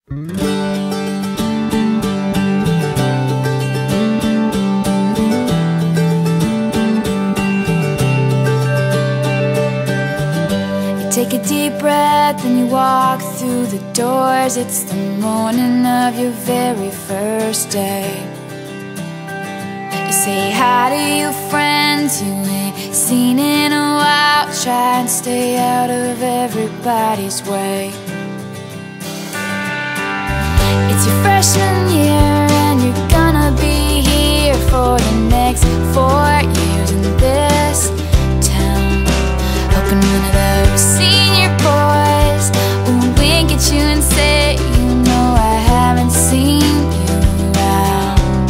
Take a deep breath and you walk through the doors. It's the morning of your very first day. You say hi to your friends you ain't seen in a while. Try and stay out of everybody's way. It's your freshman year and you're gonna be here for the next 4 years in this town. Hoping one of those senior boys will wink at you and say, you know I haven't seen you around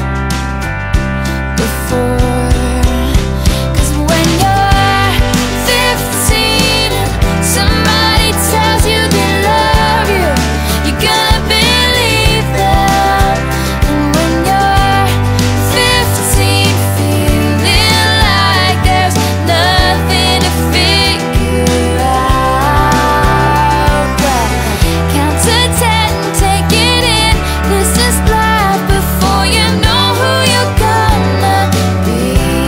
before. 'Cause when you're 15 and somebody tells you they love you, you're gonna believe them. And when you're 15 feeling like there's nothing to figure out, but count to 10, take it in. This is life before you know who you're gonna be.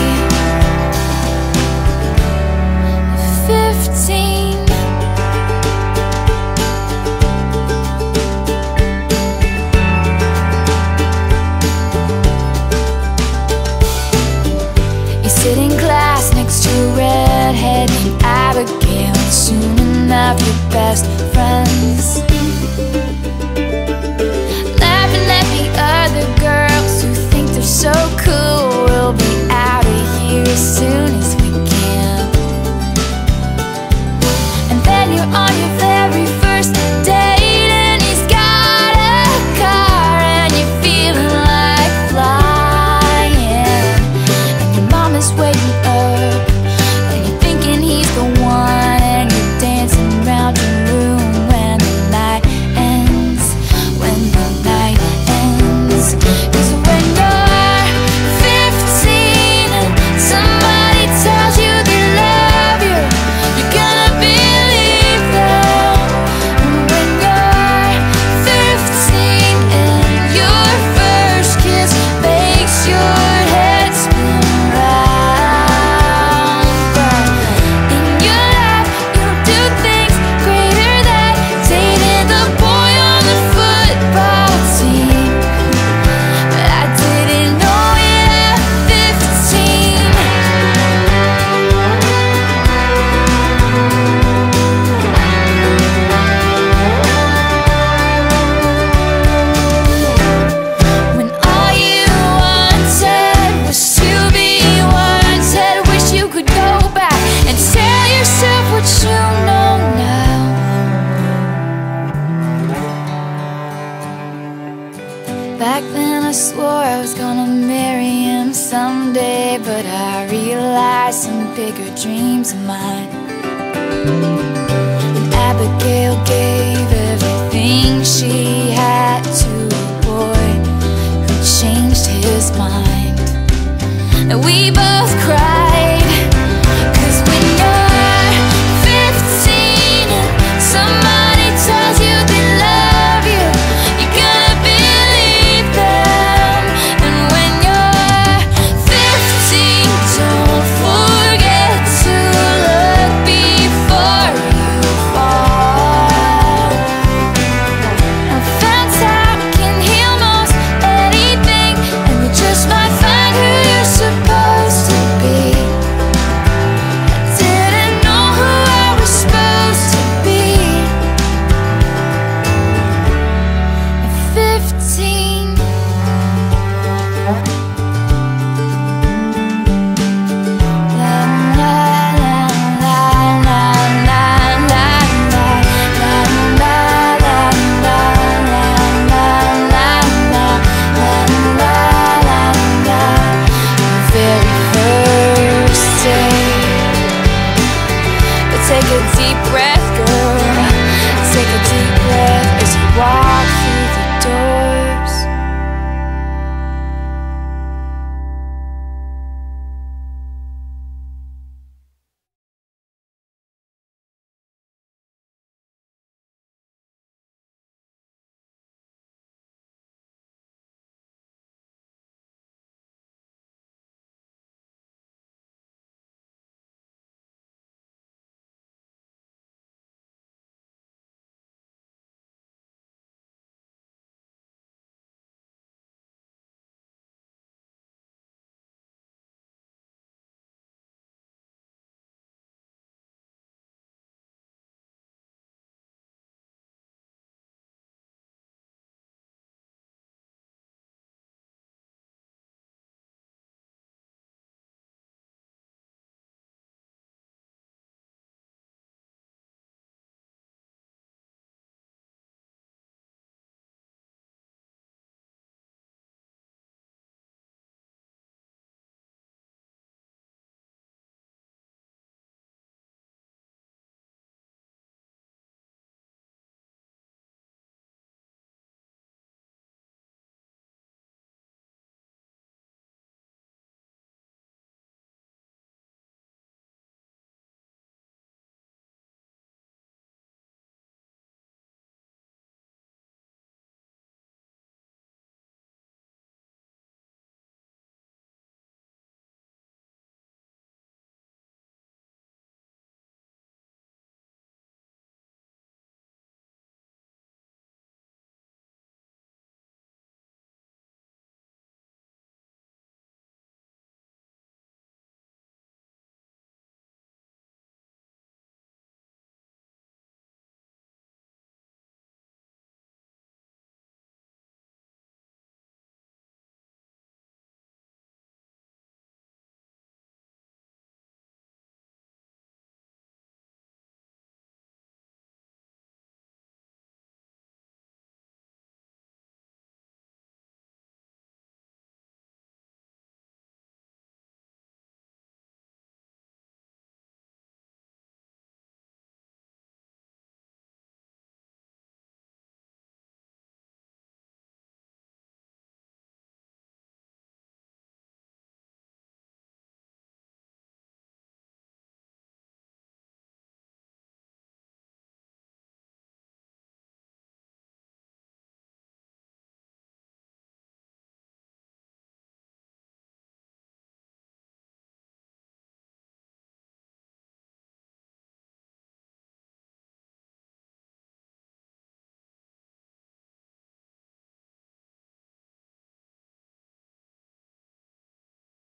15. You sit in class next to a redhead named Abigail, and soon enough your best friends. Laughing at the other girls who think they're so cool. We'll be out of here as soon as we can. And then you're on your very first date and he's got a car and you're feeling like flying. And your mom is waiting up and you're thinking he's the one, and you're dancing around your room when the night ends. When the night ends. 'Cause when you're 15 and somebody tells you they love you, you're gonna believe them. And when you're 15 and your first kiss makes your head spin round, but in your life you'll do things greater than dating the boy on the football team. But I didn't know it at 15. When all you wanted was to be wanted, wish you could go back and tell yourself what you know now. Back then I swore I was gonna marry him someday, but I realized some bigger dreams of mine. And Abigail gave